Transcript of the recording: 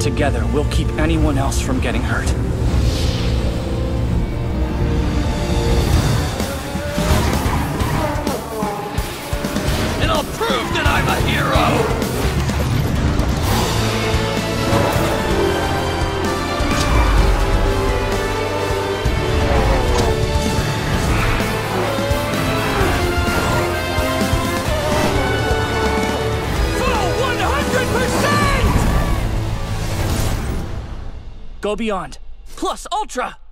Together, we'll keep anyone else from getting hurt. And I'll prove that I'm a hero! Go beyond. Plus Ultra!